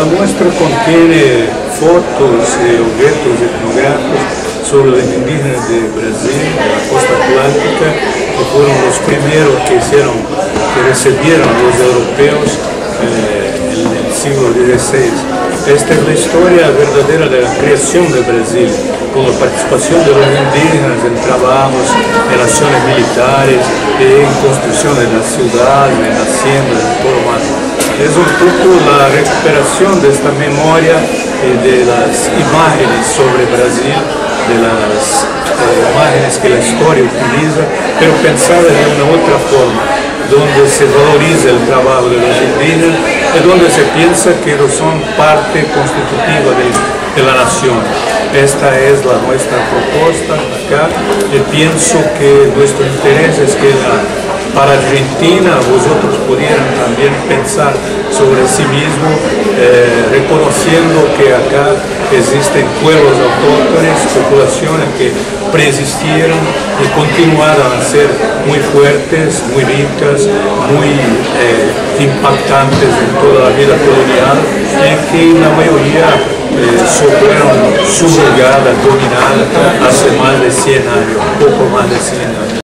muestra contiene fotos y objetos etnográficos sobre los indígenas de Brasil, de la costa atlántica, que fueron los primeros que recibieron los europeos en el siglo XVI. Esta es la historia verdadera de la creación de Brasil, con la participación de los indígenas en trabajos, en acciones militares, en construcción de las ciudades, en haciendas, en todo más. Es un poco la recuperación de esta memoria y de las imágenes sobre Brasil, de las imágenes que la historia utiliza, pero pensadas de una otra forma, donde se valoriza el trabajo de los indígenas y donde se piensa que ellos son parte constitutiva de la nación. Esta es nuestra propuesta acá y pienso que nuestro interés es que para Argentina vosotros pudieran también pensar sobre sí mismo, reconociendo que acá existen pueblos autóctones, poblaciones que preexistieron y continuaron a ser muy fuertes, muy ricas, muy impactantes en toda la vida colonial, y que la mayoría fueron subjugadas, dominadas hace más de 100 años, poco más de 100 años.